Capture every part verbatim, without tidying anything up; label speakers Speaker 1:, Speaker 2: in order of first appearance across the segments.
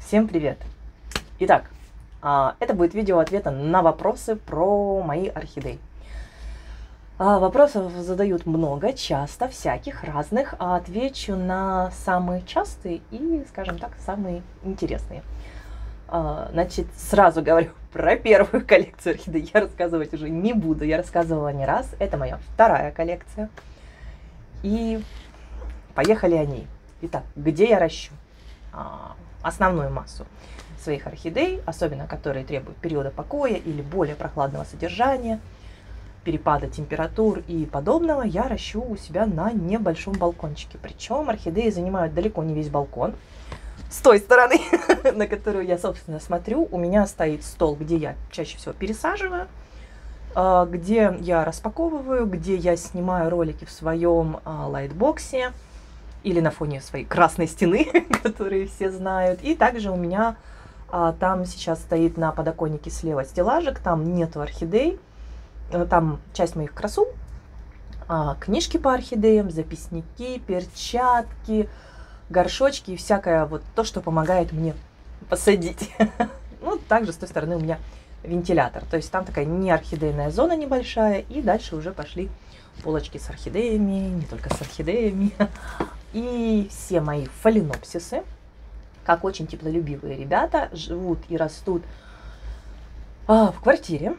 Speaker 1: Всем привет! Итак, это будет видео ответа на вопросы про мои орхидеи. Вопросов задают много, часто, всяких, разных, а отвечу на самые частые и, скажем так, самые интересные. Значит, сразу говорю, про первую коллекцию орхидей я рассказывать уже не буду, я рассказывала не раз, это моя вторая коллекция. И поехали о ней. Итак, где я ращу основную массу своих орхидей, особенно которые требуют периода покоя или более прохладного содержания, перепада температур и подобного, я ращу у себя на небольшом балкончике. Причем орхидеи занимают далеко не весь балкон. С той стороны, на которую я, собственно, смотрю, у меня стоит стол, где я чаще всего пересаживаю, где я распаковываю, где я снимаю ролики в своем лайтбоксе или на фоне своей красной стены, которые все знают. И также у меня а, там сейчас стоит на подоконнике слева стеллажик, там нету орхидей, там часть моих красу, а, книжки по орхидеям, записники, перчатки, горшочки и всякое вот то, что помогает мне посадить. Ну, также с той стороны у меня вентилятор, то есть там такая не орхидейная зона небольшая, и дальше уже пошли полочки с орхидеями, не только с орхидеями. И все мои фаленопсисы, как очень теплолюбивые ребята, живут и растут а, в квартире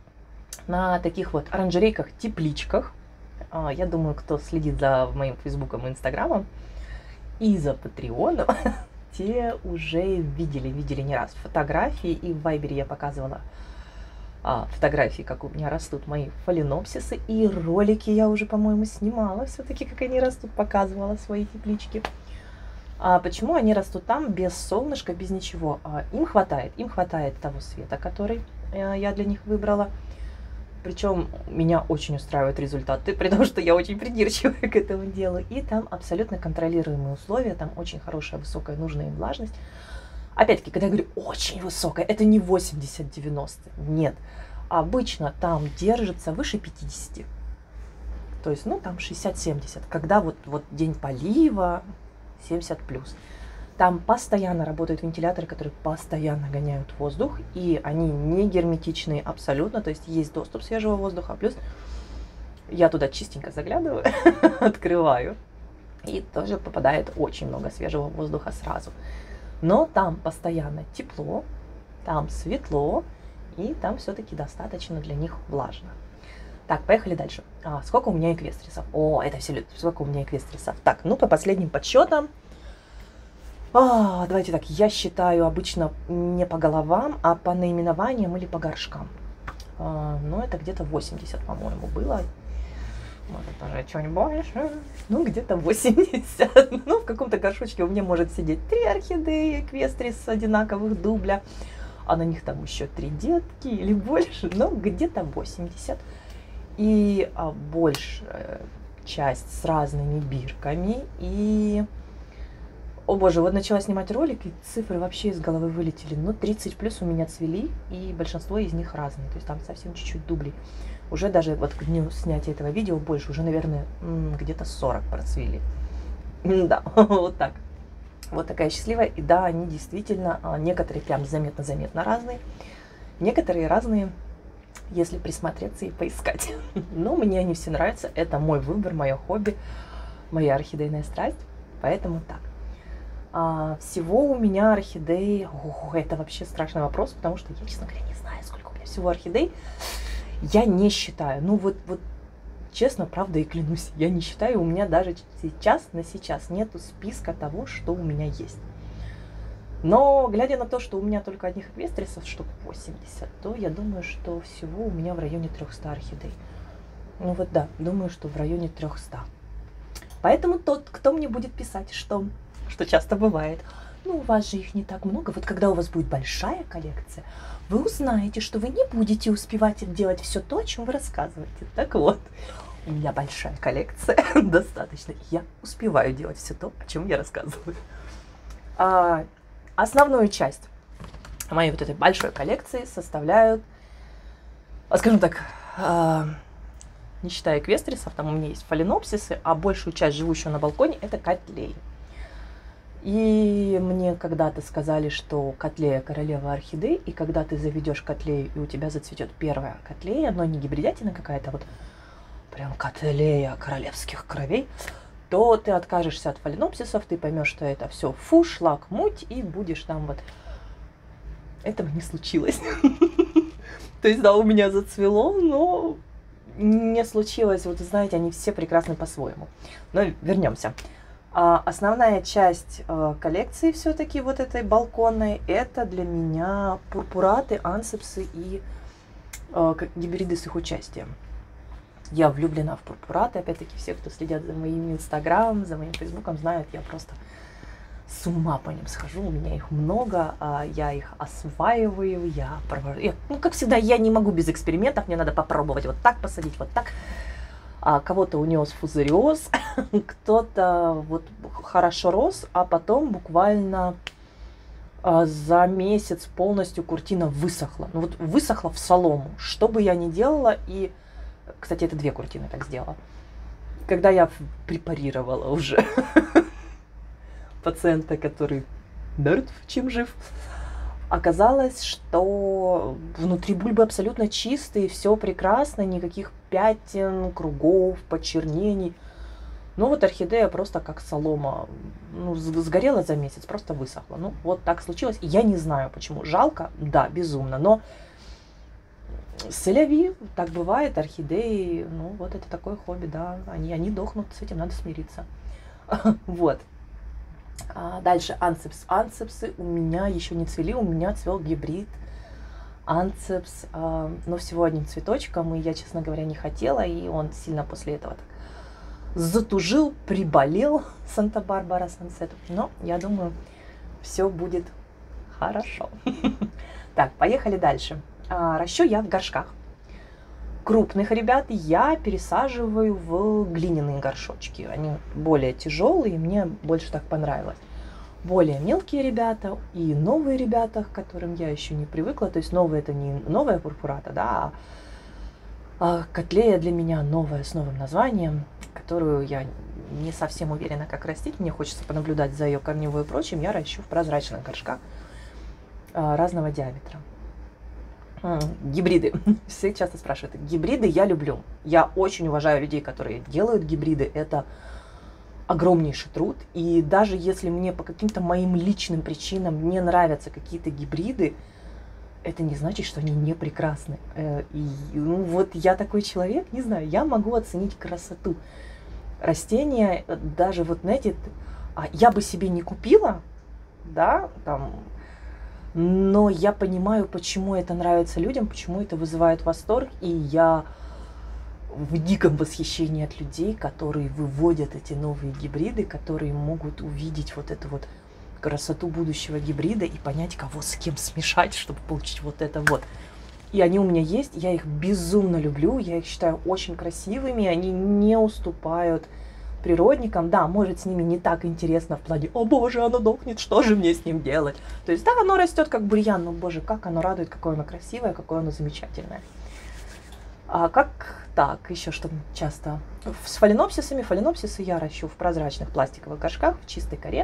Speaker 1: на таких вот оранжерейках-тепличках. А, я думаю, кто следит за моим фейсбуком и инстаграмом и за патреоном, те уже видели, видели не раз фотографии, и в вайбере я показывала а, фотографии, как у меня растут мои фаленопсисы, и ролики я уже, по-моему, снимала все-таки, как они растут, показывала свои теплички. А почему они растут там без солнышка, без ничего? А, им хватает, им хватает того света, который а, я для них выбрала. Причем меня очень устраивают результаты, при том, что я очень придирчивая к этому делу. И там абсолютно контролируемые условия, там очень хорошая, высокая, нужная им влажность. Опять-таки, когда я говорю очень высокая, это не восемьдесят-девяносто, нет. Обычно там держится выше пятидесяти. То есть, ну, там шестьдесят-семьдесят. Когда вот, вот день полива, семьдесят плюс. Там постоянно работают вентиляторы, которые постоянно гоняют воздух. И они не герметичные абсолютно. То есть, есть доступ свежего воздуха. Плюс я туда чистенько заглядываю, открываю. И тоже попадает очень много свежего воздуха сразу. Но там постоянно тепло, там светло, и там все-таки достаточно для них влажно. Так, поехали дальше. А, сколько у меня эквестрисов? О, это все, сколько у меня эквестрисов. Так, ну по последним подсчетам, а, давайте так, я считаю обычно не по головам, а по наименованиям или по горшкам. А, ну это где-то восемьдесят, по-моему, было. Может, даже что-нибудь больше. Ну, где-то восемьдесят. Ну, в каком-то горшочке у меня может сидеть три орхидеи, эквестрис одинаковых дубля. А на них там еще три детки или больше. Ну, где-то восемьдесят. И а, большая часть с разными бирками. И... О боже, вот начала снимать ролик, и цифры вообще из головы вылетели. Ну, тридцать плюс у меня цвели, и большинство из них разные. То есть там совсем чуть-чуть дублей. Уже даже вот к дню снятия этого видео больше, уже, наверное, где-то сорок процвели. Да, вот так. Вот такая счастливая. И да, они действительно, некоторые прям заметно-заметно разные. Некоторые разные, если присмотреться и поискать. Но мне они все нравятся. Это мой выбор, мое хобби, моя орхидейная страсть. Поэтому так. А, всего у меня орхидей... Ох, это вообще страшный вопрос, потому что я, честно говоря, не знаю, сколько у меня всего орхидей. Я не считаю, ну вот, вот честно, правда и клянусь, я не считаю, у меня даже сейчас на сейчас нету списка того, что у меня есть. Но глядя на то, что у меня только одних эквестрисов штук восемьдесят, то я думаю, что всего у меня в районе трёхсот орхидей. Ну вот да, думаю, что в районе трёхсот. Поэтому тот, кто мне будет писать, что, что часто бывает, ну у вас же их не так много, вот когда у вас будет большая коллекция, вы узнаете, что вы не будете успевать делать все то, о чем вы рассказываете. Так вот, у меня большая коллекция, достаточно. Я успеваю делать все то, о чем я рассказываю. А, основную часть моей вот этой большой коллекции составляют, скажем так, а, не считая эквестрисов, там у меня есть фаленопсисы, а большую часть, живущую на балконе, это котлеи. И мне когда-то сказали, что котлея королева орхидей, и когда ты заведешь котлею, и у тебя зацветет первая котлея, но не гибридятина какая-то, вот прям котлея королевских кровей, то ты откажешься от фаленопсисов, ты поймешь, что это все фу, шлак, муть, и будешь там вот... Этого не случилось. То есть, да, у меня зацвело, но не случилось. Вот, знаете, они все прекрасны по-своему. Но вернемся. А основная часть а, коллекции все-таки вот этой балконной, это для меня пурпураты, ансепсы и а, гибриды с их участием. Я влюблена в пурпураты. Опять-таки, все, кто следят за моим инстаграмом, за моим фейсбуком, знают, я просто с ума по ним схожу. У меня их много, а, я их осваиваю, я провожу. Я, ну, как всегда, я не могу без экспериментов, мне надо попробовать вот так посадить, вот так. А кого-то унес фузариоз, кто-то вот хорошо рос, а потом буквально а, за месяц полностью куртина высохла. Ну вот высохла в солому, что бы я ни делала. И, кстати, это две куртины так сделала. Когда я препарировала уже пациента, который мертв, чем жив, оказалось, что внутри бульбы абсолютно чистые, все прекрасно, никаких пятен, кругов, почернений. Ну вот орхидея просто как солома, ну, сгорела за месяц, просто высохла. Ну вот так случилось. И я не знаю почему. Жалко, да, безумно, но селяви, так бывает, орхидеи, ну вот это такое хобби, да, они, они дохнут, с этим надо смириться. Вот. А дальше ансепс. Ансепсы у меня еще не цвели, у меня цвел гибрид ансепс, а, но всего одним цветочком, и я, честно говоря, не хотела, и он сильно после этого так затужил, приболел, Санта-Барбара Сансет. Но я думаю, все будет хорошо. Так, поехали дальше. Ращу я в горшках. Крупных ребят я пересаживаю в глиняные горшочки. Они более тяжелые, мне больше так понравилось. Более мелкие ребята и новые ребята, к которым я еще не привыкла. То есть новые — это не новая пурпурата, да, а котлея для меня новая с новым названием, которую я не совсем уверена, как растить. Мне хочется понаблюдать за ее корневой и прочим. Я ращу в прозрачных горшках разного диаметра. Гибриды. Все часто спрашивают. Гибриды я люблю. Я очень уважаю людей, которые делают гибриды. Это огромнейший труд. И даже если мне по каким-то моим личным причинам не нравятся какие-то гибриды, это не значит, что они не прекрасны. И ну, вот я такой человек, не знаю, я могу оценить красоту растения. Даже вот, знаете, я бы себе не купила, да, там... Но я понимаю, почему это нравится людям, почему это вызывает восторг. И я в диком восхищении от людей, которые выводят эти новые гибриды, которые могут увидеть вот эту вот красоту будущего гибрида и понять, кого с кем смешать, чтобы получить вот это вот. И они у меня есть, я их безумно люблю, я их считаю очень красивыми, они не уступают природникам. Да, может, с ними не так интересно в плане: о боже, оно дохнет, что же мне с ним делать? То есть, да, оно растет как бурьян, но боже, как оно радует, какое оно красивое, какое оно замечательное. А как так, еще что часто? С фаленопсисами. Фаленопсисы я ращу в прозрачных пластиковых горшках, в чистой коре.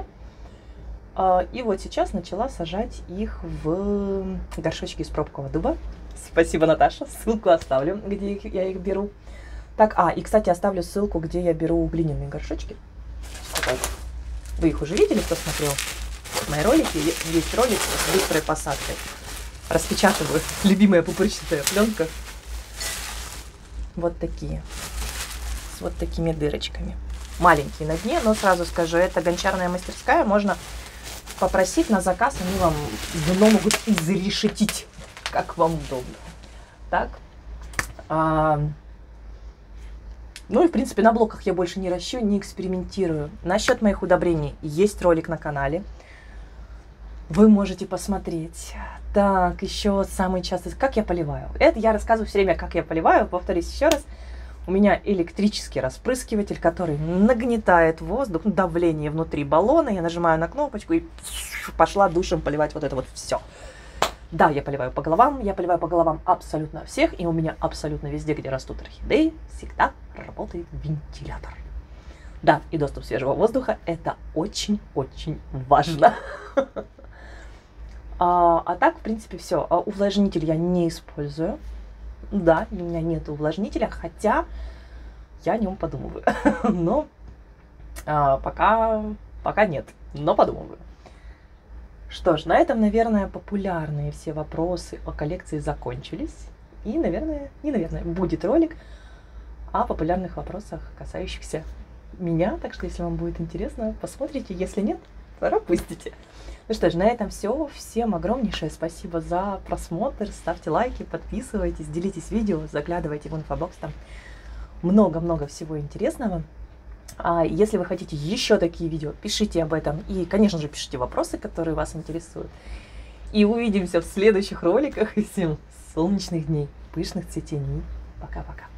Speaker 1: И вот сейчас начала сажать их в горшочки из пробкового дуба. Спасибо, Наташа, ссылку оставлю, где я их беру. Так, а, и, кстати, оставлю ссылку, где я беру глиняные горшочки. Вы их уже видели, кто смотрел мои ролики? Есть ролик с быстрой посадкой. Распечатываю. Любимая пупырчатая пленка. Вот такие. С вот такими дырочками. Маленькие на дне, но сразу скажу, это гончарная мастерская. Можно попросить на заказ, они вам дно могут изрешетить, как вам удобно. Так. А... Ну и, в принципе, на блоках я больше не ращу, не экспериментирую. Насчет моих удобрений есть ролик на канале. Вы можете посмотреть. Так, еще самый частый... Как я поливаю? Это я рассказываю все время, как я поливаю. Повторюсь еще раз. У меня электрический распрыскиватель, который нагнетает воздух, давление внутри баллона. Я нажимаю на кнопочку и пошла душем поливать вот это вот все. Да, я поливаю по головам, я поливаю по головам абсолютно всех, и у меня абсолютно везде, где растут орхидеи, всегда работает вентилятор. Да, и доступ свежего воздуха – это очень-очень важно. А, а так, в принципе, все. Увлажнитель я не использую. Да, у меня нет увлажнителя, хотя я о нем подумываю. Но а, пока, пока нет, но подумываю. Что ж, на этом, наверное, популярные все вопросы о коллекции закончились. И, наверное, не наверное, будет ролик о популярных вопросах, касающихся меня. Так что, если вам будет интересно, посмотрите. Если нет, пропустите. Ну что ж, на этом все. Всем огромнейшее спасибо за просмотр. Ставьте лайки, подписывайтесь, делитесь видео, заглядывайте в инфобокс. Там много-много всего интересного. А если вы хотите еще такие видео, пишите об этом. И, конечно же, пишите вопросы, которые вас интересуют. И увидимся в следующих роликах. И всем солнечных дней, пышных цветений. Пока-пока.